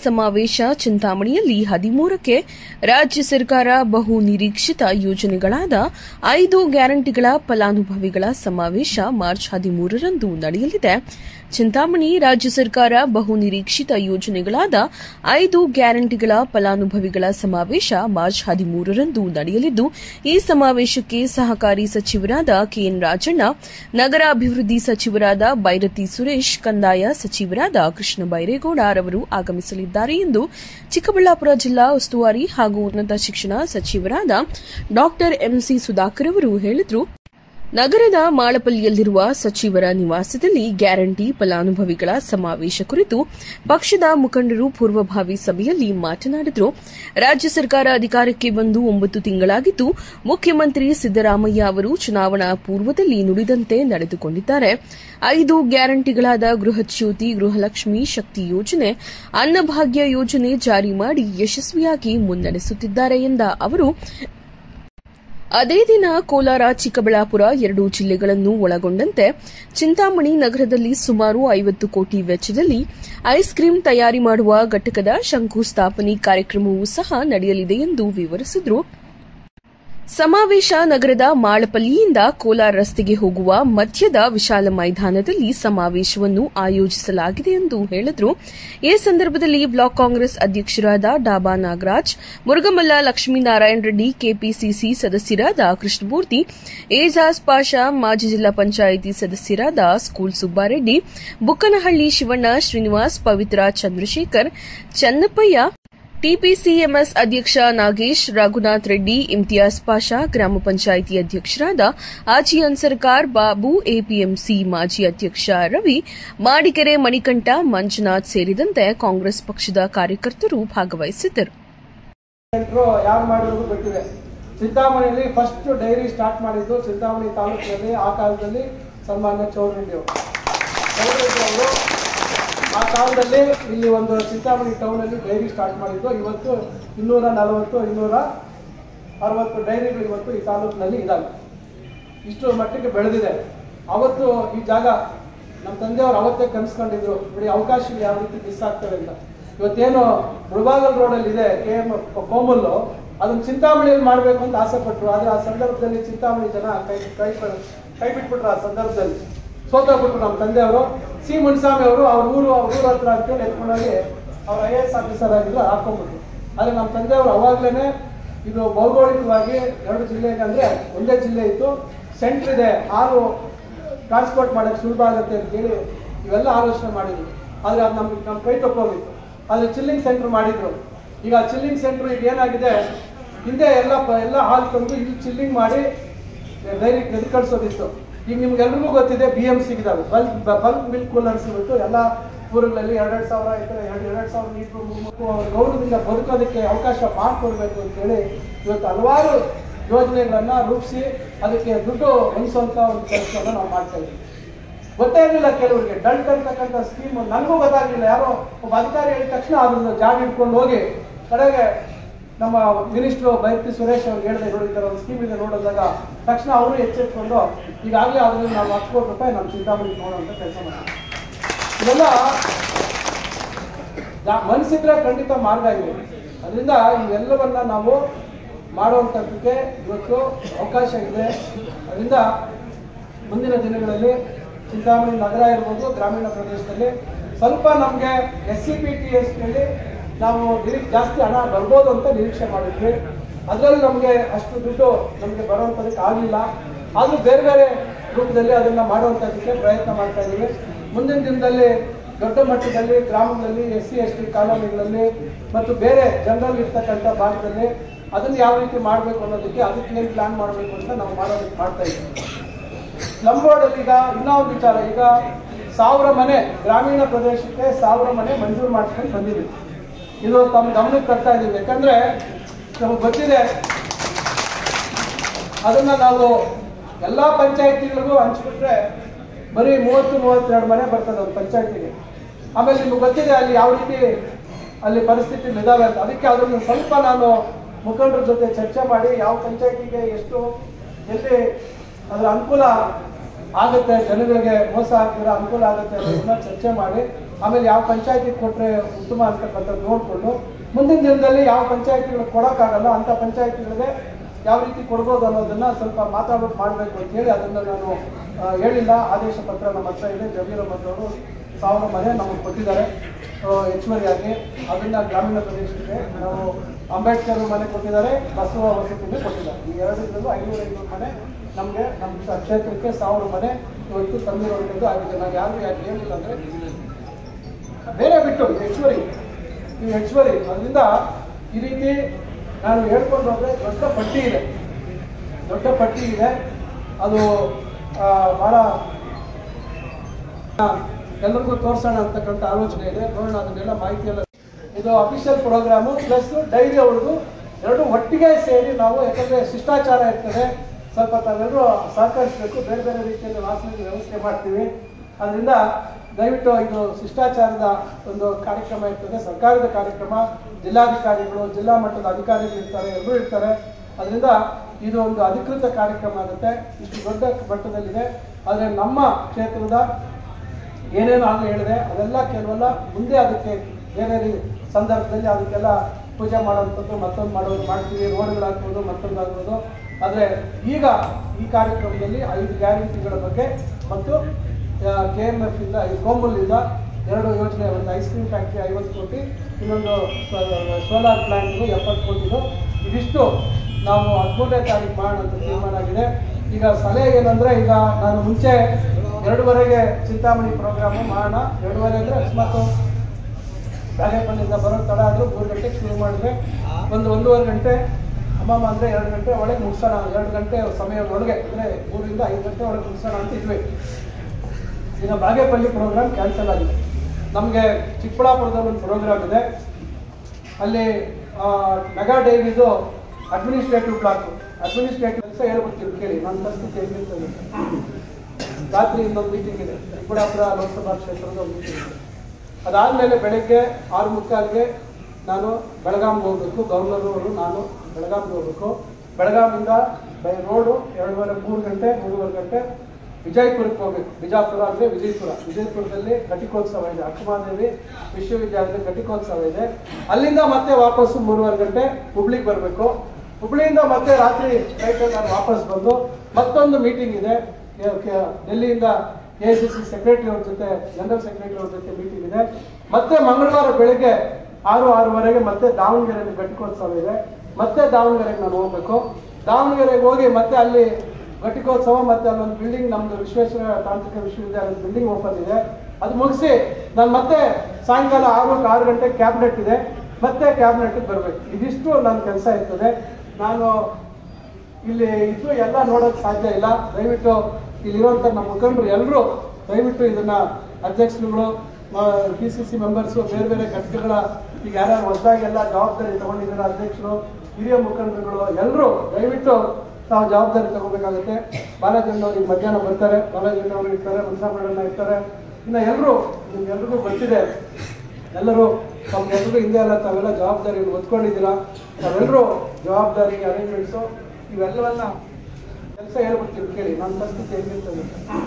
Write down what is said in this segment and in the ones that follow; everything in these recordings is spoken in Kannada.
ಸಮಾವೇಶ ಚಿಂತಾಮಣಿಯಲ್ಲಿ 13ಕ್ಕೆ ರಾಜ್ಯ ಸರ್ಕಾರ ಬಹು ನಿರೀಕ್ಷಿತ ಯೋಜನೆಗಳಾದ 5 ಗ್ಯಾರಂಟಿಗಳ ಫಲಾನುಭವಿಗಳ ಸಮಾವೇಶ ಮಾರ್ಚ್ 13ರಂದು ನಡೆಯಲಿದೆ. ಚಿಂತಾಮಣಿ ರಾಜ್ಯ ಸರ್ಕಾರ ಬಹು ನಿರೀಕ್ಷಿತ ಯೋಜನೆಗಳಾದ 5 ಗ್ಯಾರಂಟಿಗಳ ಫಲಾನುಭವಿಗಳ ಸಮಾವೇಶ ಮಾರ್ಚ್ 13ರಂದು ನಡೆಯಲಿದ್ದು, ಈ ಸಮಾವೇಶಕ್ಕೆ ಸಹಕಾರಿ ಸಚಿವರಾದ ಕೆಎನ್ ರಾಜಣ್ಣ, ನಗರಾಭಿವೃದ್ಧಿ ಸಚಿವರಾದ ಬೈರತಿ ಸುರೇಶ್, ಕಂದಾಯ ಸಚಿವರಾದ ಕೃಷ್ಣ ಬೈರೇಗೌಡ ರವರು ಆಗಮಿಸಲಿದ್ದಾರೆ ಎಂದು ಚಿಕ್ಕಬಳ್ಳಾಪುರ ಜಿಲ್ಲಾ ಉಸ್ತುವಾರಿ ಹಾಗೂ ಉನ್ನತ ಶಿಕ್ಷಣ ಸಚಿವರಾದ ಡಾ ಎಂಸಿ ಸುಧಾಕರ್ ಅವರು ಹೇಳಿದರು. ನಗರದ ಮಾಳಪಲ್ಲಿಯಲ್ಲಿರುವ ಸಚಿವರ ನಿವಾಸದಲ್ಲಿ ಗ್ಯಾರಂಟಿ ಫಲಾನುಭವಿಗಳ ಸಮಾವೇಶ ಕುರಿತು ಪಕ್ಷದ ಮುಖಂಡರು ಪೂರ್ವಭಾವಿ ಸಭೆಯಲ್ಲಿ ಮಾತನಾಡಿದರು. ರಾಜ್ಯ ಸರ್ಕಾರ ಅಧಿಕಾರಕ್ಕೆ ಬಂದು 9 ತಿಂಗಳಾಗಿದ್ದು, ಮುಖ್ಯಮಂತ್ರಿ ಸಿದ್ದರಾಮಯ್ಯ ಅವರು ಚುನಾವಣಾ ಪೂರ್ವದಲ್ಲಿ ನುಡಿದಂತೆ ನಡೆದುಕೊಂಡಿದ್ದಾರೆ. 5 ಗ್ಯಾರಂಟಿಗಳಾದ ಗೃಹಜ್ಯೋತಿ, ಗೃಹಲಕ್ಷ್ಮಿ, ಶಕ್ತಿ ಯೋಜನೆ, ಅನ್ನಭಾಗ್ಯ ಯೋಜನೆ ಜಾರಿ ಮಾಡಿ ಯಶಸ್ವಿಯಾಗಿ ಮುನ್ನಡೆಸುತ್ತಿದ್ದಾರೆ ಎಂದ ಅವರು, ಅದೇ ದಿನ ಕೋಲಾರ, ಚಿಕ್ಕಬಳ್ಳಾಪುರ 2 ಜಿಲ್ಲೆಗಳನ್ನು ಒಳಗೊಂಡಂತೆ ಚಿಂತಾಮಣಿ ನಗರದಲ್ಲಿ ಸುಮಾರು 50 ಕೋಟಿ ವೆಚ್ಚದಲ್ಲಿ ಐಸ್ ಕ್ರೀಂ ತಯಾರಿ ಮಾಡುವ ಘಟಕದ ಶಂಕುಸ್ಥಾಪನೆ ಕಾರ್ಯಕ್ರಮವೂ ಸಹ ನಡೆಯಲಿದೆ ಎಂದು ವಿವರಿಸಿದರು. ಸಮಾವೇಶ ನಗರದ ಮಾಳಪಲ್ಲಿಯಿಂದ ಕೋಲಾರ ರಸ್ತೆಗೆ ಹೋಗುವ ಮಧ್ಯದ ವಿಶಾಲ ಮೈದಾನದಲ್ಲಿ ಸಮಾವೇಶವನ್ನು ಆಯೋಜಿಸಲಾಗಿದೆ ಎಂದು ಹೇಳಿದರು. ಈ ಸಂದರ್ಭದಲ್ಲಿ ಬ್ಲಾಕ್ ಕಾಂಗ್ರೆಸ್ ಅಧ್ಯಕ್ಷರಾದ ಡಾಬಾ ನಾಗರಾಜ್, ಮುರುಗಮಲ್ಲ ಲಕ್ಷ್ಮೀನಾರಾಯಣ ರೆಡ್ಡಿ, ಕೆಪಿಸಿಸಿ ಸದಸ್ಯರಾದ ಕೃಷ್ಣಮೂರ್ತಿ, ಏಜಾಜ್ ಪಾಷಾ, ಮಾಜಿ ಜಿಲ್ಲಾ ಪಂಚಾಯಿತಿ ಸದಸ್ಯರಾದ ಸ್ಕೂಲ್ ಸುಬ್ಬಾರೆಡ್ಡಿ, ಬುಕ್ಕನಹಳ್ಳಿ ಶಿವಣ್ಣ, ಶ್ರೀನಿವಾಸ್, ಪವಿತ್ರ, ಚಂದ್ರಶೇಖರ್, ಚನ್ನಪ್ಪಯ್ಯ, ಟಿಪಿಸಿಎಂಎಸ್ ಅಧ್ಯಕ್ಷ ನಾಗೇಶ್, ರಘುನಾಥ್ ರೆಡ್ಡಿ, ಇಮ್ತಿಯಾಜ್ ಪಾಷಾ, ಗ್ರಾಮ ಪಂಚಾಯಿತಿ ಅಧ್ಯಕ್ಷರಾದ ಆಜಿ ಅನ್ಸರ್ಕಾರ್, ಬಾಬು, ಎಪಿಎಂಸಿ ಮಾಜಿ ಅಧ್ಯಕ್ಷ ರವಿ, ಮಾಡಿಕೆರೆ ಮಣಿಕಂಠ, ಮಂಜುನಾಥ್ ಸೇರಿದಂತೆ ಕಾಂಗ್ರೆಸ್ ಪಕ್ಷದ ಕಾರ್ಯಕರ್ತರು ಭಾಗವಹಿಸಿದ್ದರು. ಚಿಂತಾಮಣಿಯಲ್ಲಿ ಫಸ್ಟ್ ಡೈರಿ ಸ್ಟಾರ್ಟ್ ಮಾಡಿದ್ದು ಚಿಂತಾಮಣಿ ತಾಲೂಕಿನಲ್ಲಿ. ಆ ಕಾಲದಲ್ಲಿ ಸನ್ಮಾನ್ಯ ಚೌಡರೆಡ್ಡಿ ಅವರು ಆ ಕಾಲದಲ್ಲಿ ಇಲ್ಲಿ ಒಂದು ಚಿಂತಾಮಣಿ ಟೌನ್ ಅಲ್ಲಿ ಡೈರಿ ಸ್ಟಾರ್ಟ್ ಮಾಡಿದ್ದು. ಇವತ್ತು 240, 260 ಡೈರಿಗಳು ಇವತ್ತು ಈ ತಾಲೂಕಿನಲ್ಲಿ ಇದ್ದಾವೆ. ಇಷ್ಟು ಮಟ್ಟಿಗೆ ಬೆಳೆದಿದೆ. ಅವತ್ತು ಈ ಜಾಗ ನಮ್ಮ ತಂದೆಯವರು ಅವತ್ತೇ ಕನ್ಸ್ಕೊಂಡಿದ್ರು, ಬಿಡಿ ಅವಕಾಶ ಯಾವ ರೀತಿ ಮಿಸ್ ಆಗ್ತವೆ ಅಂತ. ಇವತ್ತೇನು ಮುಳಬಾಗಲ್ ರೋಡಲ್ಲಿ ಇದೆ KM ಕೋಮಲ್ಲು, ಅದನ್ನ ಚಿಂತಾಮಣಿಯಲ್ಲಿ ಮಾಡಬೇಕು ಅಂತ ಆಸೆ ಪಟ್ಟರು. ಆದರೆ ಆ ಸಂದರ್ಭದಲ್ಲಿ ಚಿಂತಾಮಣಿ ಜನ ಕೈ ಬಿಟ್ಬಿಟ್ರು. ಆ ಸಂದರ್ಭದಲ್ಲಿ ಸೋತೋಗ್ಬಿಟ್ರು ನಮ್ಮ ತಂದೆಯವರು. ಸಿ ಮುನ್ಸ್ವಾಮಿ ಅವರು ಅವ್ರ ಊರು ಹತ್ರ ಅಂತೇಳಿ ಎತ್ಕೊಂಡೋಗಿ ಅವ್ರ IAS ಆಫೀಸರ್ ಆಗಿದ್ರು, ಹಾಕೊಂಡ್ಬಿಟ್ರು. ಆದರೆ ನಮ್ಮ ತಂದೆಯವರು ಅವಾಗ್ಲೇನೆ ಇದು ಭೌಗೋಳಿಕವಾಗಿ 2 ಜಿಲ್ಲೆಗೆ ಅಂದ್ರೆ ಒಂದೇ ಜಿಲ್ಲೆ ಇತ್ತು, ಸೆಂಟ್ರ್ ಇದೆ, ಹಾಲು ಟ್ರಾನ್ಸ್ಪೋರ್ಟ್ ಮಾಡೋಕ್ಕೆ ಸುಲಭ ಆಗುತ್ತೆ ಅಂತೇಳಿ ಇವೆಲ್ಲ ಆಲೋಚನೆ ಮಾಡಿದ್ರು. ಆದರೆ ಅದು ನಮ್ಮ ಕೈ ತಪ್ಪೋಗಿತ್ತು. ಆದರೆ ಚಿಲ್ಲಿಂಗ್ ಸೆಂಟರ್ ಮಾಡಿದ್ರು. ಈಗ ಚಿಲ್ಲಿಂಗ್ ಸೆಂಟರ್ ಈಗ ಏನಾಗಿದೆ, ಹಿಂದೆ ಎಲ್ಲ ಹಾಲು ತಂದು ಇಲ್ಲಿ ಚಿಲ್ಲಿಂಗ್ ಮಾಡಿ ಡೈರೆಕ್ಟ್ ಎದು ಕಳಿಸೋದಿತ್ತು. ಈಗ ನಿಮ್ಗೆಲ್ರಿಗೂ ಗೊತ್ತಿದೆ BMC ಇದಾವೆ, ಬಲ್ಕ್ ಮಿಲ್ಕ್ ಕೂಲರ್ಸ್ ಇವತ್ತು ಎಲ್ಲ ಊರುಗಳಲ್ಲಿ 2,000 ಲೀಟ್ರು ಅವ್ರ ಗೌರವದಿಂದ ಬದುಕೋದಕ್ಕೆ ಅವಕಾಶ ಮಾಡಿಕೊಡ್ಬೇಕು ಅಂತೇಳಿ ಇವತ್ತು ಹಲವಾರು ಯೋಜನೆಗಳನ್ನ ರೂಪಿಸಿ ಅದಕ್ಕೆ ದುಡ್ಡು ಹೊಂದಿಸುವಂತ ಒಂದು ಕೆಲಸವನ್ನು ನಾವು ಮಾಡ್ತಾ ಇದ್ದೀವಿ. ಗೊತ್ತೇ ಇರಲಿಲ್ಲ ಕೆಲವರಿಗೆ ಡಲ್ಟ್ ಅಂತಕ್ಕಂಥ ಸ್ಕೀಮ್. ನನಗೂ ಗೊತ್ತಾಗಲಿಲ್ಲ. ಯಾರೋ ಒಬ್ಬ ಅಧಿಕಾರಿ ಹೇಳಿದ ತಕ್ಷಣ ಅದನ್ನು ಜಾಗ ಇಟ್ಕೊಂಡು ಹೋಗಿ ಕಡೆಗೆ ನಮ್ಮ ಮಿನಿಸ್ಟ್ರು ಬೈರತಿ ಸುರೇಶ್ ಅವ್ರಿಗೆ ಹೇಳಿದೆ, ನೋಡಿದ್ದಾರೆ ಒಂದು ಸ್ಕೀಮ್ ಇದೆ ನೋಡಿದಾಗ ತಕ್ಷಣ ಅವರು ಎಚ್ಚೆತ್ಕೊಂಡು ಈಗಾಗಲೇ ಅದರಲ್ಲಿ ನಾವು 10 ಕೋಟಿ ರೂಪಾಯಿ ನಮ್ಮ ಚಿಂತಾಮಣಿ ನೋಡುವಂಥ ಕೆಲಸ ಮಾಡ್ತೀವಿ. ಇದೆಲ್ಲ ಮನಸ್ಸಿದ್ರೆ ಖಂಡಿತ ಮಾರ್ಗ ಇದೆ. ಅದರಿಂದ ಇವೆಲ್ಲವನ್ನ ನಾವು ಮಾಡುವಂಥದ್ದಕ್ಕೆ ಇವತ್ತು ಅವಕಾಶ ಇದೆ. ಅದರಿಂದ ಮುಂದಿನ ದಿನಗಳಲ್ಲಿ ಚಿಂತಾಮಣಿ ನಗರ ಇರ್ಬೋದು, ಗ್ರಾಮೀಣ ಪ್ರದೇಶದಲ್ಲಿ ಸ್ವಲ್ಪ ನಮಗೆ SCPTSನಲ್ಲಿ ನಾವು ಜಾಸ್ತಿ ಹಣ ಬರ್ಬೋದು ಅಂತ ನಿರೀಕ್ಷೆ ಮಾಡಿದ್ವಿ. ಅದರಲ್ಲಿ ನಮಗೆ ಅಷ್ಟು ದುಡ್ಡು ನಮಗೆ ಬರುವಂಥದಕ್ಕೆ ಆಗಲಿಲ್ಲ. ಆದರೂ ಬೇರೆ ಬೇರೆ ರೂಪದಲ್ಲಿ ಅದನ್ನು ಮಾಡುವಂಥದ್ದಕ್ಕೆ ಪ್ರಯತ್ನ ಮಾಡ್ತಾ ಇದ್ದೀವಿ. ಮುಂದಿನ ದಿನದಲ್ಲಿ ದೊಡ್ಡ ಮಟ್ಟದಲ್ಲಿ ಗ್ರಾಮಗಳಲ್ಲಿ SC ST ಕಾಲೋನಿಗಳಲ್ಲಿ ಮತ್ತು ಬೇರೆ ಜನರಲ್ಲಿ ಇರ್ತಕ್ಕಂಥ ಭಾಗದಲ್ಲಿ ಅದನ್ನು ಯಾವ ರೀತಿ ಮಾಡಬೇಕು ಅನ್ನೋದಕ್ಕೆ ಅದಕ್ಕೆ ಏನು ಪ್ಲಾನ್ ಮಾಡಬೇಕು ಅಂತ ನಾವು ಮಾಡ್ತಾ ಇದ್ದೀವಿ. ಸ್ಲಮ್ ಬೋರ್ಡಲ್ಲಿ ಈಗ ಇನ್ನೂ ಒಂದು ವಿಚಾರ, ಈಗ 1000 ಮನೆ ಗ್ರಾಮೀಣ ಪ್ರದೇಶಕ್ಕೆ 1000 ಮನೆ ಮಂಜೂರು ಮಾಡ್ಕೊಂಡು ಬಂದಿದ್ದೀವಿ. ಇದು ತಮ್ಮ ಗಮನಕ್ಕೆ ತರ್ತಾ ಇದ್ದೀವಿ. ಯಾಕಂದ್ರೆ ನಮಗೆ ಗೊತ್ತಿದೆ ಅದನ್ನ ನಾವು ಎಲ್ಲ ಪಂಚಾಯತಿಗಳಿಗೂ ಹಂಚ್ಬಿಟ್ರೆ ಬರೀ 30-32 ಮನೆ ಬರ್ತದೆ ಒಂದು ಪಂಚಾಯತಿಗೆ. ಆಮೇಲೆ ನಿಮ್ಗೆ ಗೊತ್ತಿದೆ ಅಲ್ಲಿ ಯಾವ ರೀತಿ ಅಲ್ಲಿ ಪರಿಸ್ಥಿತಿ ಇದಾವೆ ಅಂತ. ಅದಕ್ಕೆ ಅದನ್ನು ಸ್ವಲ್ಪ ನಾನು ಮುಖಂಡರ ಜೊತೆ ಚರ್ಚೆ ಮಾಡಿ ಯಾವ ಪಂಚಾಯತಿಗೆ ಎಷ್ಟು ಎಲ್ಲಿ ಅದರ ಅನುಕೂಲ ಆಗುತ್ತೆ, ಜನಗಳಿಗೆ ಮೋಸ ಆಗ್ತಿರೋ ಅನುಕೂಲ ಆಗುತ್ತೆ ಅನ್ನೋದನ್ನ ಚರ್ಚೆ ಮಾಡಿ ಆಮೇಲೆ ಯಾವ ಪಂಚಾಯತಿಗೆ ಕೊಟ್ಟರೆ ಉತ್ತಮ ಅಂತಕ್ಕಂಥದ್ದು ನೋಡಿಕೊಂಡು ಮುಂದಿನ ದಿನದಲ್ಲಿ ಯಾವ ಪಂಚಾಯತಿಗಳಿಗೆ ಕೊಡೋಕ್ಕಾಗಲ್ಲ ಅಂಥ ಪಂಚಾಯತಿಗಳಿಗೆ ಯಾವ ರೀತಿ ಕೊಡ್ಬೋದು ಅನ್ನೋದನ್ನು ಸ್ವಲ್ಪ ಮಾತಾಡೋದು ಮಾಡಬೇಕು ಅಂತ ಹೇಳಿ ಅದನ್ನು ನಾನು ಹೇಳಿಲ್ಲ. ಆದೇಶ ಪತ್ರ ನಮ್ಮ ಹತ್ರ ಇದೆ. ಜಮೀರ್ ಅಹ್ಮದ್ ಅವರು 1000 ಮನೆ ನಮಗೆ ಕೊಟ್ಟಿದ್ದಾರೆ ಹೆಚ್ಚುವರಿಯಾಗಿ. ಅದನ್ನು ಗ್ರಾಮೀಣ ಪ್ರದೇಶಕ್ಕೆ ನಾವು ಅಂಬೇಡ್ಕರ್ ಮನೆ ಕೊಟ್ಟಿದ್ದಾರೆ, ಬಸವ ವಸತಿಗೆ ಕೊಟ್ಟಿದ್ದಾರೆ. ಈ ಎರಡರಿಂದಲೂ 500 ಮನೆ ನಮಗೆ ನಮ್ಮ ಕ್ಷೇತ್ರಕ್ಕೆ 1000 ಮನೆ ಇವತ್ತು ತಂದಿರುವಂಥದ್ದು ಆಗಿದೆ. ನಾನು ಯಾರು ಯಾಕೆ ಹೇಳಿಲ್ಲ ಅಂದರೆ ಬೇರೆ ಬಿಟ್ಟು ಹೆಚ್ಚುವರಿ ಅದರಿಂದ ಈ ರೀತಿ ನಾನು ಹೇಳ್ಕೊಂಡು ಹೋದರೆ ದೊಡ್ಡ ಪಟ್ಟಿ ಇದೆ. ಅದು ಭಾಳ ಎಲ್ಲರಿಗೂ ತೋರಿಸೋಣ ಅಂತಕ್ಕಂಥ ಆಲೋಚನೆ ಇದೆ. ನೋಡೋಣ, ಅದನ್ನೆಲ್ಲ ಮಾಹಿತಿ ಎಲ್ಲ ಇದು ಅಫಿಷಿಯಲ್ ಪ್ರೋಗ್ರಾಮು ಪ್ಲಸ್ ಡೈರಿ ಅವ್ರದ್ದು ಎರಡು ಒಟ್ಟಿಗೆ ಸೇರಿ ನಾವು, ಯಾಕಂದರೆ ಶಿಷ್ಟಾಚಾರ ಇರ್ತದೆ, ಸ್ವಲ್ಪ ತಾವೆಲ್ಲರೂ ಸಹಕರಿಸಬೇಕು. ಬೇರೆ ಬೇರೆ ರೀತಿಯಲ್ಲಿ ವಾಸನೆಗೆ ವ್ಯವಸ್ಥೆ ಮಾಡ್ತೀವಿ. ಅದರಿಂದ ದಯವಿಟ್ಟು ಇದು ಶಿಷ್ಟಾಚಾರದ ಒಂದು ಕಾರ್ಯಕ್ರಮ ಇರ್ತದೆ, ಸರ್ಕಾರದ ಕಾರ್ಯಕ್ರಮ. ಜಿಲ್ಲಾಧಿಕಾರಿಗಳು, ಜಿಲ್ಲಾ ಮಟ್ಟದ ಅಧಿಕಾರಿಗಳು ಇರ್ತಾರೆ, ಎಲ್ಲರೂ ಇರ್ತಾರೆ. ಅದರಿಂದ ಇದು ಒಂದು ಅಧಿಕೃತ ಕಾರ್ಯಕ್ರಮ ಆಗುತ್ತೆ. ಇಷ್ಟು ದೊಡ್ಡ ಮಟ್ಟದಲ್ಲಿದೆ. ಆದರೆ ನಮ್ಮ ಕ್ಷೇತ್ರದ ಏನೇನು ಆಗಲೇ ಹೇಳಿದೆ ಅದೆಲ್ಲ ಕೆಲವೆಲ್ಲ ಮುಂದೆ ಅದಕ್ಕೆ ಬೇರೆ ಸಂದರ್ಭದಲ್ಲಿ ಅದಕ್ಕೆಲ್ಲ ಪೂಜೆ ಮಾಡೋವಂಥದ್ದು, ಮತ್ತೊಂದು ಮಾಡೋದು ಮಾಡ್ತೀವಿ, ರೋಡ್ಗಳಾಗ್ಬೋದು, ಮತ್ತೊಂದು ಆಗ್ಬೋದು. ಆದರೆ ಈಗ ಈ ಕಾರ್ಯಕ್ರಮದಲ್ಲಿ 5 ಗ್ಯಾರಂಟಿಗಳ ಬಗ್ಗೆ ಮತ್ತು KMF ಇಂದ ಕೋಮುಲಿಂದ 2 ಯೋಜನೆ, ಒಂದು ಐಸ್ ಕ್ರೀಮ್ ಫ್ಯಾಕ್ಟ್ರಿ 50 ಕೋಟಿ, ಇನ್ನೊಂದು ಸೋಲಾರ್ ಪ್ಲಾಂಟ್ಗೂ 70 ಕೋಟಿದು, ಇದಿಷ್ಟು ನಾವು 13ನೇ ತಾರೀಕು ಮಾಡೋಣ ಅಂತ ತೀರ್ಮಾನ ಆಗಿದೆ. ಈಗ ಸಲಹೆ ಏನಂದರೆ, ಈಗ ನಾನು ಮುಂಚೆ 2:30ಗೆ ಚಿಂತಾಮಣಿ ಪ್ರೋಗ್ರಾಮು ಮಾಡೋಣ. 2:30 ಅಂದರೆ ಅಕಸ್ಮಾತ್ ಬಾಗೇಪಲ್ಲಿಂದ ಬರೋ ತಡ ಆದರೂ 3 ಗಂಟೆಗೆ ಶುರು ಮಾಡಿದ್ರೆ 1-1.5 ಗಂಟೆ ಅಮ್ಮಮ್ಮ ಅಂದರೆ 2 ಗಂಟೆ ಒಳಗೆ ಮುಗಿಸೋಣ. 2 ಗಂಟೆ ಸಮಯದೊಳಗೆ ಅಂದರೆ 3 ರಿಂದ 5 ಗಂಟೆ ಒಳಗೆ ಮುಗಿಸೋಣ ಅಂತ ಇದ್ವಿ. ಈಗ ಬಾಗೇಪಲ್ಲಿ ಪ್ರೋಗ್ರಾಮ್ ಕ್ಯಾನ್ಸಲ್ ಆಗಿದೆ. ನಮಗೆ ಚಿಕ್ಕಬಳ್ಳಾಪುರದಲ್ಲಿ ಒಂದು ಪ್ರೋಗ್ರಾಮ್ ಇದೆ. ಅಲ್ಲಿ ಮೆಗಾ ಡೈರಿದು ಅಡ್ಮಿನಿಸ್ಟ್ರೇಟಿವ್ ಬ್ಲಾಕ್, ಅಡ್ಮಿನಿಸ್ಟ್ರೇಟಿವ್ ಕೆಲಸ ಹೇಳ್ಬಿಡ್ತೀವಿ ಕೇಳಿ. ನನ್ನ ಪರಿಸ್ಥಿತಿ ಹೇಗಿರ್ತದೆ. ರಾತ್ರಿ ಇನ್ನೊಂದು ಮೀಟಿಂಗ್ ಇದೆ, ಚಿಕ್ಕಬಳ್ಳಾಪುರ ಲೋಕಸಭಾ ಕ್ಷೇತ್ರದ ಒಂದು ಮೀಟಿಂಗ್ ಇದೆ. ಅದಾದಮೇಲೆ ಬೆಳಗ್ಗೆ 6:45ಗೆ ನಾನು ಬೆಳಗಾಂಗೆ ಹೋಗ್ಬೇಕು. ಗವರ್ನರ್ ಅವರು ನಾನು ಬೆಳಗಾಂಗೆ ಹೋಗ್ಬೇಕು. ಬೆಳಗಾಮಿಂದ ಬೈ ರೋಡು 2:30 ಗಂಟೆ 3:30 ಗಂಟೆ ವಿಜಯಪುರಕ್ಕೆ ಹೋಗ್ಬೇಕು. ಬಿಜಾಪುರ ಅಂದರೆ ವಿಜಯಪುರದಲ್ಲಿ ಘಟಿಕೋತ್ಸವ ಇದೆ. ಅಕ್ಕಮಹಾದೇವಿ ವಿಶ್ವವಿದ್ಯಾಲಯದ ಘಟಿಕೋತ್ಸವ ಇದೆ. ಅಲ್ಲಿಂದ ಮತ್ತೆ ವಾಪಸ್ಸು 3:30 ಗಂಟೆ ಹುಬ್ಳಿಗೆ ಬರಬೇಕು. ಹುಬ್ಳಿಯಿಂದ ಮತ್ತೆ ರಾತ್ರಿ ಫ್ಲೈಟಲ್ಲಿ ನಾನು ವಾಪಸ್ ಬಂದು ಮತ್ತೊಂದು ಮೀಟಿಂಗ್ ಇದೆ. ಡೆಲ್ಲಿಯಿಂದ AICC ಸೆಕ್ರೆಟರಿ ಅವ್ರ ಜೊತೆ, ಜನರಲ್ ಸೆಕ್ರೆಟರಿ ಅವ್ರ ಜೊತೆ ಮೀಟಿಂಗ್ ಇದೆ. ಮತ್ತೆ ಮಂಗಳವಾರ ಬೆಳಗ್ಗೆ 6-6:30ಗೆ ಮತ್ತೆ ದಾವಣಗೆರೆಯಲ್ಲಿ ಘಟಿಕೋತ್ಸವ ಇದೆ. ಮತ್ತೆ ದಾವಣಗೆರೆಗೆ ನಾನು ಹೋಗ್ಬೇಕು. ದಾವಣಗೆರೆಗೆ ಹೋಗಿ ಮತ್ತೆ ಅಲ್ಲಿ ಘಟಿಕೋತ್ಸವ, ಮತ್ತೆ ಅಲ್ಲೊಂದು ಬಿಲ್ಡಿಂಗ್, ನಮ್ದು ವಿಶ್ವೇಶ್ವರ ತಾಂತ್ರಿಕ ವಿಶ್ವವಿದ್ಯಾಲಯದ ಬಿಲ್ಡಿಂಗ್ ಓಪನ್ ಇದೆ. ಅದು ಮುಗಿಸಿ ನಾನು ಮತ್ತೆ ಸಾಯಂಕಾಲ 6 ಗಂಟೆಗೆ ಕ್ಯಾಬಿನೆಟ್ ಇದೆ. ಮತ್ತೆ ಕ್ಯಾಬಿನೆಟ್ಗೆ ಬರಬೇಕು. ಇದಿಷ್ಟು ನನ್ನ ಕೆಲಸ ಇರ್ತದೆ. ನಾನು ಇಲ್ಲಿ ಇದ್ದು ಎಲ್ಲ ನೋಡೋಕ್ಕೆ ಸಾಧ್ಯ ಇಲ್ಲ. ದಯವಿಟ್ಟು ಇಲ್ಲಿರುವಂಥ ನಮ್ಮ ಮುಖಂಡರು ಎಲ್ಲರೂ ದಯವಿಟ್ಟು ಇದನ್ನು, ಅಧ್ಯಕ್ಷರುಗಳು, PCC ಮೆಂಬರ್ಸು, ಬೇರೆ ಬೇರೆ ಘಟಕಗಳ ಈಗ ಯಾರ್ಯಾರು ಹೊಸದಾಗೆಲ್ಲ ಜವಾಬ್ದಾರಿ ತಗೊಂಡಿದ್ದಾರೆ, ಅಧ್ಯಕ್ಷರು, ಹಿರಿಯ ಮುಖಂಡರುಗಳು ಎಲ್ಲರೂ ದಯವಿಟ್ಟು ತಾವು ಜವಾಬ್ದಾರಿ ತಗೋಬೇಕಾಗುತ್ತೆ. ಬಾಲಾಜಣ್ಣವ್ರು ಈಗ ಮಧ್ಯಾಹ್ನ ಬರ್ತಾರೆ, ಬಾಲಾಜಣ್ಣವರು ಇರ್ತಾರೆ, ಮನ್ಸಾಮಣ್ಣ ಇರ್ತಾರೆ, ಇನ್ನು ಎಲ್ಲರೂ ನಿಮ್ಗೆಲ್ರಿಗೂ ಗೊತ್ತಿದೆ. ಎಲ್ಲರೂ ತಮ್ಗೆಲ್ರಿಗೂ ಹಿಂದೆ ಎಲ್ಲ ತಾವೆಲ್ಲ ಜವಾಬ್ದಾರಿ ಹೊತ್ಕೊಂಡಿದ್ದೀರಾ. ತಾವೆಲ್ಲರೂ ಜವಾಬ್ದಾರಿ, ಅರೇಂಜ್ಮೆಂಟ್ಸು ಇವೆಲ್ಲವನ್ನ ಕೆಲಸ ಹೇಳ್ಬಿಡ್ತೀವಿ ಕೇಳಿ. ನನ್ನ ಪರಿಸ್ಥಿತಿ ಹೇಗಿರ್ತದೆ.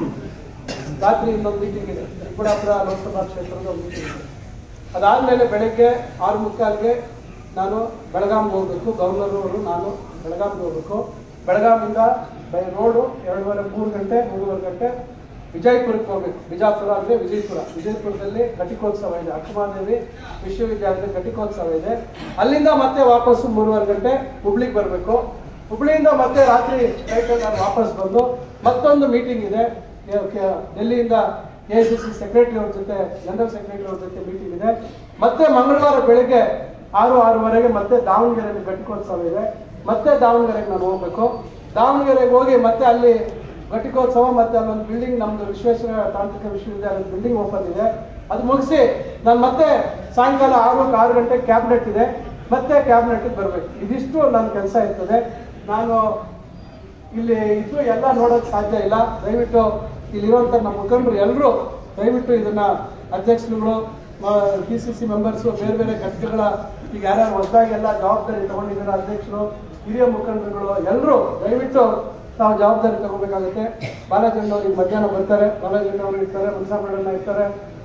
ರಾತ್ರಿ ಇನ್ನೊಂದು ಮೀಟಿಂಗ್ ಇದೆ, ಚಿಕ್ಕಬಳ್ಳಾಪುರ ಲೋಕಸಭಾ ಕ್ಷೇತ್ರದ ಒಂದು ಮೀಟಿಂಗ್ ಇದೆ. ಅದಾದಮೇಲೆ ಬೆಳಗ್ಗೆ 6:45ಗೆ ನಾನು ಬೆಳಗಾಂಗೆ ಹೋಗ್ಬೇಕು. ಗವರ್ನರ್ ಅವರು ನಾನು ಬೆಳಗಾಂಗೆ ಹೋಗ್ಬೇಕು. ಬೆಳಗಾಮಿಂದ ಬೈ ರೋಡು 2:30 ಗಂಟೆ 3:30 ಗಂಟೆ ವಿಜಯಪುರಕ್ಕೆ ಹೋಗ್ಬೇಕು. ಬಿಜಾಪುರ ಅಂದರೆ ವಿಜಯಪುರದಲ್ಲಿ ಘಟಿಕೋತ್ಸವ ಇದೆ. ಅಕ್ಕಮಹಾದೇವಿ ವಿಶ್ವವಿದ್ಯಾಲಯದ ಘಟಿಕೋತ್ಸವ ಇದೆ. ಅಲ್ಲಿಂದ ಮತ್ತೆ ವಾಪಸ್ಸು 3:30 ಗಂಟೆ ಹುಬ್ಳಿಗೆ ಬರಬೇಕು. ಹುಬ್ಳಿಯಿಂದ ಮತ್ತೆ ರಾತ್ರಿ ಫ್ಲೈಟಲ್ಲಿ ನಾನು ವಾಪಸ್ ಬಂದು ಮತ್ತೊಂದು ಮೀಟಿಂಗ್ ಇದೆ. ಡೆಲ್ಲಿಯಿಂದ AICC ಸೆಕ್ರೆಟರಿ ಅವ್ರ ಜೊತೆ, ಜನರಲ್ ಸೆಕ್ರೆಟರಿ ಅವ್ರ ಜೊತೆ ಮೀಟಿಂಗ್ ಇದೆ. ಮತ್ತೆ ಮಂಗಳವಾರ ಬೆಳಗ್ಗೆ 6-6:30ಗೆ ಮತ್ತೆ ದಾವಣಗೆರೆಯಲ್ಲಿ ಘಟಿಕೋತ್ಸವ ಇದೆ. ಮತ್ತೆ ದಾವಣಗೆರೆಗೆ ನಾನು ಹೋಗ್ಬೇಕು. ದಾವಣಗೆರೆಗೆ ಹೋಗಿ ಮತ್ತೆ ಅಲ್ಲಿ ಘಟಿಕೋತ್ಸವ, ಮತ್ತೆ ಅಲ್ಲೊಂದು ಬಿಲ್ಡಿಂಗ್, ನಮ್ದು ವಿಶ್ವೇಶ್ವರ ತಾಂತ್ರಿಕ ವಿಶ್ವವಿದ್ಯಾಲಯದ ಬಿಲ್ಡಿಂಗ್ ಓಪನ್ ಇದೆ. ಅದು ಮುಗಿಸಿ ನಾನು ಮತ್ತೆ ಸಾಯಂಕಾಲ 6 ಗಂಟೆಗೆ ಕ್ಯಾಬಿನೆಟ್ ಇದೆ. ಮತ್ತೆ ಕ್ಯಾಬಿನೆಟ್ಗೆ ಬರಬೇಕು. ಇದಿಷ್ಟು ನನ್ನ ಕೆಲಸ ಇರ್ತದೆ. ನಾನು ಇಲ್ಲಿ ಇದ್ದು ಎಲ್ಲ ನೋಡೋಕ್ಕೆ ಸಾಧ್ಯ ಇಲ್ಲ. ದಯವಿಟ್ಟು ಇಲ್ಲಿರುವಂಥ ನಮ್ಮ ಮುಖಂಡರು ಎಲ್ಲರೂ ದಯವಿಟ್ಟು ಇದನ್ನು, ಅಧ್ಯಕ್ಷರುಗಳು, PCC ಮೆಂಬರ್ಸು, ಬೇರೆ ಬೇರೆ ಘಟಕಗಳ ಈಗ ಯಾರ್ಯಾರು ಹೊಸದಾಗೆಲ್ಲ ಜವಾಬ್ದಾರಿ ತಗೊಂಡಿದ್ದಾರೆ, ಅಧ್ಯಕ್ಷರು, ಹಿರಿಯ ಮುಖಂಡರುಗಳು ಎಲ್ಲರೂ ದಯವಿಟ್ಟು ತಾವು ಜವಾಬ್ದಾರಿ ತಗೋಬೇಕಾಗುತ್ತೆ. ಬಾಲಾಜಣ್ಣವ್ರು ಈಗ ಮಧ್ಯಾಹ್ನ ಬರ್ತಾರೆ, ಬಾಲಾಜಣ್ಣವರು ಇರ್ತಾರೆ, ಮನ್ಸಾಮಣ್ಣ ಇರ್ತಾರೆ,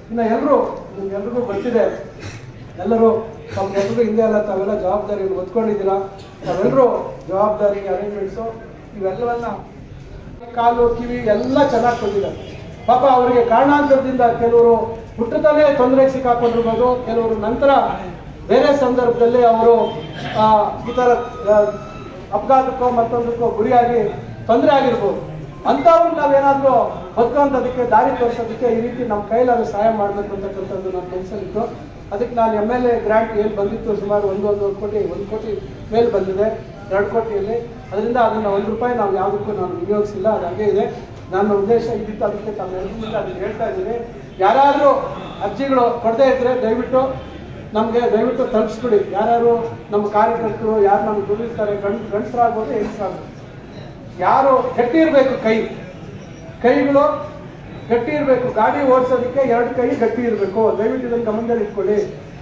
ಇನ್ನು ನಿಮ್ಗೆಲ್ರಿಗೂ ಗೊತ್ತಿದೆ, ಎಲ್ಲರೂ ತಮ್ಗೆಲ್ರಿಗೂ ಹಿಂದೆ ಎಲ್ಲ ತಾವೆಲ್ಲ ಜವಾಬ್ದಾರಿಯನ್ನು ಹೊತ್ಕೊಂಡಿದ್ದೀರಾ. ತಾವೆಲ್ಲರೂ ಜವಾಬ್ದಾರಿ ಅರೇಂಜ್ಮೆಂಟ್ಸು ಇವೆಲ್ಲವನ್ನ ಕಾಲು ಕಿವಿ ಎಲ್ಲ ಚೆನ್ನಾಗಿ ಕೊಟ್ಟಿದ್ದಾರೆ. ಪಾಪ ಅವರಿಗೆ ಕಾರಣಾಂತರದಿಂದ ಕೆಲವರು ಹುಟ್ಟುತ್ತಲೇ ತೊಂದರೆಗೆ ಸಿಕ್ಕಾಕೊಂಡಿರ್ಬೋದು, ಕೆಲವರು ನಂತರ ಬೇರೆ ಸಂದರ್ಭದಲ್ಲಿ ಅವರು ಈ ಥರ ಅಪಘಾತಕ್ಕೋ ಮತ್ತೊಂದಕ್ಕೋ ಗುರಿಯಾಗಿ ತೊಂದರೆ ಆಗಿರ್ಬೋದು. ಅಂಥವ್ರು ನಾವೇನಾದರೂ ಬದುಕುವಂಥದಕ್ಕೆ ದಾರಿ ತೋರಿಸೋದಕ್ಕೆ ಈ ರೀತಿ ನಮ್ಮ ಕೈಲಾದ್ರೂ ಸಹಾಯ ಮಾಡಬೇಕು ಅಂತಕ್ಕಂಥದ್ದು ನನ್ನ ಮನಸ್ಸಲ್ಲಿತ್ತು. ಅದಕ್ಕೆ ನಾನು MLA ಗ್ರಾಂಟ್ ಏನು ಬಂದಿತ್ತು ಸುಮಾರು 1 ಕೋಟಿ ಮೇಲೆ ಬಂದಿದೆ 2 ಕೋಟಿಯಲ್ಲಿ. ಅದರಿಂದ ಅದನ್ನು ₹1 ನಾವು ಯಾವುದಕ್ಕೂ ನಾನು ವಿನಿಯೋಗಿಸಿಲ್ಲ, ಅದು ಹಾಗೆ ಇದೆ. ನನ್ನ ಉದ್ದೇಶ ಇದ್ದಿತ್ತು, ಅದಕ್ಕೆ ತಮ್ಮೆಲ್ಲರಿಗೂ ಅದನ್ನು ಹೇಳ್ತಾ ಇದ್ದೀನಿ. ಯಾರಾದರೂ ಅರ್ಜಿಗಳು ಕೊಡದೇ ಇದ್ದರೆ ದಯವಿಟ್ಟು ತಲುಪಿಸ್ಬಿಡಿ. ಯಾರು ನಮ್ಮ ಕಾರ್ಯಕರ್ತರು, ಯಾರು ನಮ್ಗೆ ದುಡಿಸ್ತಾರೆ, ಗಂಡಸರಾಗ್ಬೋದು ಹೆಂಗಸರಾಗ್ಬೋದು, ಯಾರು ಗಟ್ಟಿ ಇರಬೇಕು, ಕೈಗಳು ಗಟ್ಟಿ ಇರಬೇಕು. ಗಾಡಿ ಓಡಿಸೋದಕ್ಕೆ 2 ಕೈ ಗಟ್ಟಿ ಇರಬೇಕು. ದಯವಿಟ್ಟು ಇದನ್ನು ಗಮನದಲ್ಲಿ ಇಟ್ಕೊಳ್ಳಿ.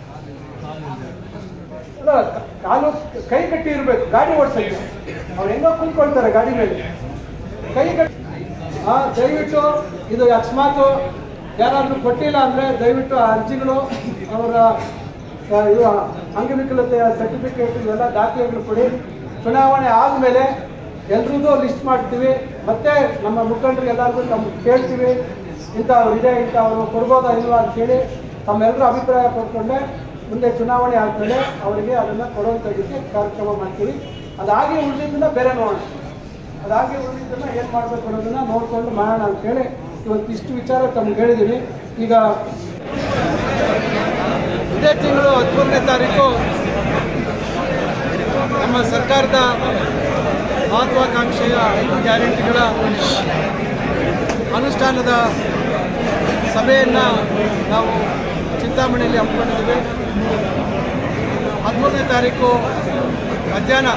ಕೈ ಗಟ್ಟಿ ಇರಬೇಕು ಗಾಡಿ ಓಡಿಸೋಕ್ಕೆ. ಅವ್ರು ಹೆಂಗೋ ಕುಂತ್ಕೊಳ್ತಾರೆ ಗಾಡಿ ಮೇಲೆ, ಕೈ ಗಟ್ಟಿ. ದಯವಿಟ್ಟು ಇದು ಅಕಸ್ಮಾತ್ ಯಾರಾದ್ರೂ ಕೊಟ್ಟಿಲ್ಲ ಅಂದರೆ ದಯವಿಟ್ಟು ಆ ಅರ್ಜಿಗಳು, ಅವರ ಇದು ಅಂಗವಿಕಲತೆಯ ಸರ್ಟಿಫಿಕೇಟ್ ಇವೆಲ್ಲ ದಾಖಲೆಗಳು ಕೊಡಿ. ಚುನಾವಣೆ ಆದಮೇಲೆ ಎಲ್ರಿಗೂ ಲಿಸ್ಟ್ ಮಾಡ್ತೀವಿ. ಮತ್ತೆ ನಮ್ಮ ಮುಖಂಡರಿಗೆಲ್ಲರಿಗೂ ನಮ್ಗೆ ಕೇಳ್ತೀವಿ, ಇಂಥವ್ರು ಇದೆ, ಇಂಥವ್ರು ಕೊಡ್ಬೋದಾ ಇಲ್ವಾ ಅಂತೇಳಿ ತಮ್ಮೆಲ್ಲರೂ ಅಭಿಪ್ರಾಯ ಪಡ್ಕೊಂಡೆ ಮುಂದೆ ಚುನಾವಣೆ ಆದಮೇಲೆ ಅವರಿಗೆ ಅದನ್ನು ಕೊಡುವಂಥದ್ದಕ್ಕೆ ಕಾರ್ಯಕ್ರಮ ಮಾಡ್ತೀವಿ. ಅದಾಗಿ ಉಳಿದಿದ್ದನ್ನ ಬೇರೆ ನೋಡೋಣ. ಅದಾಗಿ ಉಳಿದಿದ್ದನ್ನ ಏನು ಮಾಡಬೇಕು ಅನ್ನೋದನ್ನ ನೋಡಿಕೊಂಡು ಮಾಡೋಣ ಅಂತೇಳಿ ಇವತ್ತು ಇಷ್ಟು ವಿಚಾರ ತಮ್ಗೆ ಹೇಳಿದ್ದೀನಿ. ಈಗ ಇದೇ ತಿಂಗಳು 13ನೇ ತಾರೀಕು ನಮ್ಮ ಸರ್ಕಾರದ ಮಹತ್ವಾಕಾಂಕ್ಷೆಯ 5 ಗ್ಯಾರಂಟಿಗಳ ಅನುಷ್ಠಾನದ ಸಭೆಯನ್ನು ನಾವು ಚಿಂತಾಮಣಿಯಲ್ಲಿ ಹಮ್ಮಿಕೊಂಡಿದ್ದೇವೆ. 13ನೇ ತಾರೀಕು ಮಧ್ಯಾಹ್ನ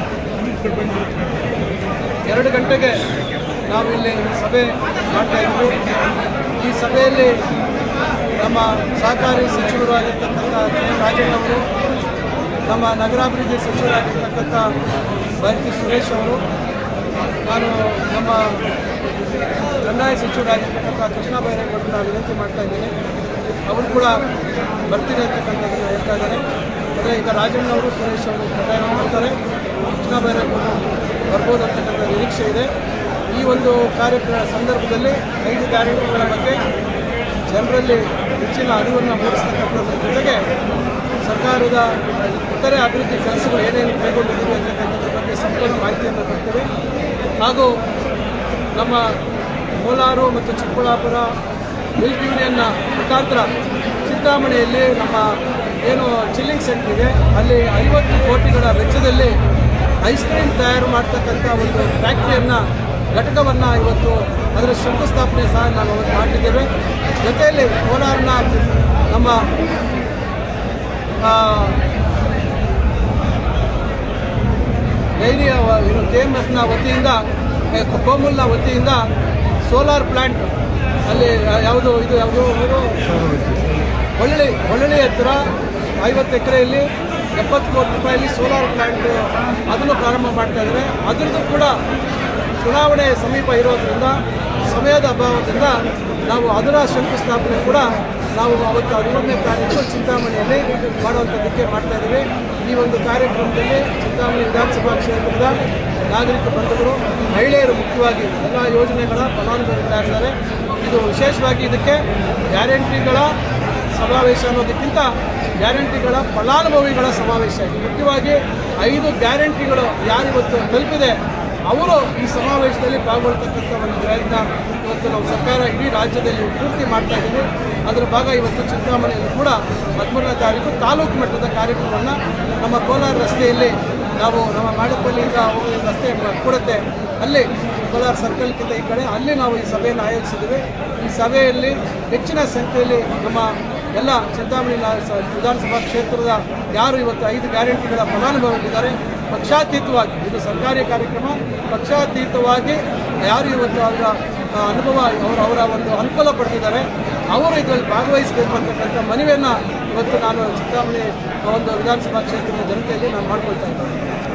2 ಗಂಟೆಗೆ ನಾವು ಇಲ್ಲಿ ಸಭೆ ಮಾಡ್ತಾ ಇದ್ದೀವಿ. ಈ ಸಭೆಯಲ್ಲಿ ನಮ್ಮ ಸಹಕಾರಿ ಸಚಿವರು ಆಗಿರ್ತಕ್ಕಂಥ ರಾಜಣ್ಣ ಅವರು, ನಮ್ಮ ನಗರಾಭಿವೃದ್ಧಿ ಸಚಿವರಾಗಿರ್ತಕ್ಕಂಥ ಭಾರತಿ ಸುರೇಶ್ ಅವರು, ನಾನು ನಮ್ಮ ಕಂದಾಯ ಸಚಿವರಾಗಿರ್ತಕ್ಕಂಥ ಕೃಷ್ಣ ಬೈರೇಗೌಡರನ್ನ ವಿನಂತಿ ಮಾಡ್ತಾ ಇದ್ದೇನೆ. ಅವರು ಕೂಡ ಬರ್ತೀನಿ ಅಂತಕ್ಕಂಥದ್ದನ್ನು ಹೇಳ್ತಾ ಇದ್ದಾರೆ. ಆದರೆ ಈಗ ರಾಜಣ್ಣ ಅವರು, ಸುರೇಶ್ ಅವರು ಕಡ್ಡಾಯವಾಗಿ ಮಾಡ್ತಾರೆ, ಕೃಷ್ಣ ಬೈರೇಗೌಡರು ಬರ್ಬೋದು ಅಂತಕ್ಕಂಥ ನಿರೀಕ್ಷೆ ಇದೆ. ಈ ಒಂದು ಕಾರ್ಯಕ್ರಮ ಸಂದರ್ಭದಲ್ಲಿ 5 ಗ್ಯಾರಂಟಿಗಳ ಬಗ್ಗೆ ಜನರಲ್ಲಿ ಹೆಚ್ಚಿನ ಅರಿವನ್ನು ಮೂಡಿಸ್ತಕ್ಕಂಥದ್ರ ಜೊತೆಗೆ ಸರ್ಕಾರದ ಇತರೆ ಅಭಿವೃದ್ಧಿ ಕೆಲಸಗಳು ಏನೇನು ಕೈಗೊಂಡಿದ್ದೀವಿ ಅಂತಕ್ಕಂಥದ್ರ ಬಗ್ಗೆ ಸಂಪೂರ್ಣ ಮಾಹಿತಿಯನ್ನು ಕೊಡ್ತೇವೆ. ಹಾಗೂ ನಮ್ಮ ಕೋಲಾರ ಮತ್ತು ಚಿಕ್ಕಬಳ್ಳಾಪುರ ಮಿಲ್ಕ್ ಯೂನಿಯನ್ನ ಮುಖಾಂತರ ಚಿಂತಾಮಣಿಯಲ್ಲಿ ನಮ್ಮ ಏನು ಚಿಲ್ಲಿಂಗ್ ಸೆಂಟರ್ ಇದೆ, ಅಲ್ಲಿ 50 ಕೋಟಿಗಳ ವೆಚ್ಚದಲ್ಲಿ ಐಸ್ ಕ್ರೀಮ್ ತಯಾರು ಮಾಡ್ತಕ್ಕಂಥ ಒಂದು ಫ್ಯಾಕ್ಟ್ರಿಯನ್ನು, ಘಟಕವನ್ನು ಇವತ್ತು ಅದರ ಶಂಕುಸ್ಥಾಪನೆ ಸಹ ನಾವು ಅವತ್ತು ಮಾಡಿದ್ದೇವೆ. ಜೊತೆಯಲ್ಲಿ ಕೋಲಾರನ ನಮ್ಮ ಡೈರಿಯ KMFನ ವತಿಯಿಂದ, ಕೋಮುಲ್ನ ವತಿಯಿಂದ ಸೋಲಾರ್ ಪ್ಲಾಂಟ್ ಅಲ್ಲಿ ಯಾವುದು ಹೊಳಳಿ ಹತ್ತಿರ 50 ಎಕರೆಯಲ್ಲಿ 70 ಕೋಟಿ ರೂಪಾಯಲ್ಲಿ ಸೋಲಾರ್ ಪ್ಲಾಂಟ್ ಅದನ್ನು ಪ್ರಾರಂಭ ಮಾಡ್ತಾ ಇದ್ದಾರೆ. ಅದರದ್ದು ಕೂಡ ಚುನಾವಣೆ ಸಮೀಪ ಇರೋದ್ರಿಂದ, ಸಮಯದ ಅಭಾವದಿಂದ ನಾವು ಅದರ ಶಂಕುಸ್ಥಾಪನೆ ಕೂಡ ನಾವು ಅವತ್ತು 11ನೇ ತಾರೀಕು ಚಿಂತಾಮಣಿಯಲ್ಲಿ ಮಾಡುವಂಥದ್ದಕ್ಕೆ ಮಾಡ್ತಾ ಇದ್ದೀವಿ. ಈ ಒಂದು ಕಾರ್ಯಕ್ರಮದಲ್ಲಿ ಚಿಂತಾಮಣಿ ವಿಧಾನಸಭಾ ಕ್ಷೇತ್ರದ ನಾಗರಿಕ ಬಂಧುಗಳು, ಮಹಿಳೆಯರು ಮುಖ್ಯವಾಗಿ ಎಲ್ಲ ಯೋಜನೆಗಳ ಫಲಾನುಭವಿಗಳಾಗಿದ್ದಾರೆ. ಇದು ವಿಶೇಷವಾಗಿ ಇದಕ್ಕೆ ಗ್ಯಾರಂಟಿಗಳ ಸಮಾವೇಶ ಅನ್ನೋದಕ್ಕಿಂತ ಗ್ಯಾರಂಟಿಗಳ ಫಲಾನುಭವಿಗಳ ಸಮಾವೇಶ. ಮುಖ್ಯವಾಗಿ 5 ಗ್ಯಾರಂಟಿಗಳು ಯಾರಿವತ್ತು ತಲುಪಿದೆ ಅವರು ಈ ಸಮಾವೇಶದಲ್ಲಿ ಭಾಗವಹಿಸ್ತಕ್ಕಂಥ ಒಂದು ಪ್ರಯತ್ನ ಇವತ್ತು ನಾವು ಸರ್ಕಾರ ಇಡೀ ರಾಜ್ಯದಲ್ಲಿ ಪೂರ್ತಿ ಮಾಡ್ತಾ ಇದ್ದೀವಿ. ಅದರ ಭಾಗ ಇವತ್ತು ಚಿಂತಾಮಣಿಯಲ್ಲಿ ಕೂಡ 13ನೇ ತಾರೀಕು ತಾಲೂಕು ಮಟ್ಟದ ಕಾರ್ಯಕ್ರಮವನ್ನು ನಮ್ಮ ಕೋಲಾರ ರಸ್ತೆಯಲ್ಲಿ ನಾವು ನಮ್ಮ ಮಾಡಪಲ್ಲಿಯಿಂದ ಹೋಗುವ ರಸ್ತೆ ಕೊಡುತ್ತೆ, ಅಲ್ಲಿ ಕೋಲಾರ ಸರ್ಕಲ್ಗಿಂತ ಈ ಕಡೆ ಅಲ್ಲಿ ನಾವು ಈ ಸಭೆಯನ್ನು ಆಯೋಜಿಸಿದ್ದೀವಿ. ಈ ಸಭೆಯಲ್ಲಿ ಹೆಚ್ಚಿನ ಸಂಖ್ಯೆಯಲ್ಲಿ ನಮ್ಮ ಎಲ್ಲ ಚಿಂತಾಮಣಿ ವಿಧಾನಸಭಾ ಕ್ಷೇತ್ರದ ಯಾರು ಇವತ್ತು 5 ಗ್ಯಾರಂಟಿಗಳ ಫಲಾನುಭವಿಗಳಿದ್ದಾರೆ, ಪಕ್ಷಾತೀತವಾಗಿ ಇದು ಸರ್ಕಾರಿ ಕಾರ್ಯಕ್ರಮ, ಪಕ್ಷಾತೀತವಾಗಿ ಯಾರು ಇವತ್ತು ಅವರ ಅನುಭವ ಅವರ ಒಂದು ಅನುಕೂಲ ಪಡೆದಿದ್ದಾರೆ ಅವರು ಇದರಲ್ಲಿ ಭಾಗವಹಿಸಬೇಕು ಅಂತಕ್ಕಂಥ ಮನವಿಯನ್ನು ಇವತ್ತು ನಾನು ಚಿಂತಾಮಣಿ ಒಂದು ವಿಧಾನಸಭಾ ಕ್ಷೇತ್ರದ ಜನತೆಯಲ್ಲಿ ನಾನು ಮಾಡ್ಕೊಳ್ತಾ ಇದ್ದೇನೆ.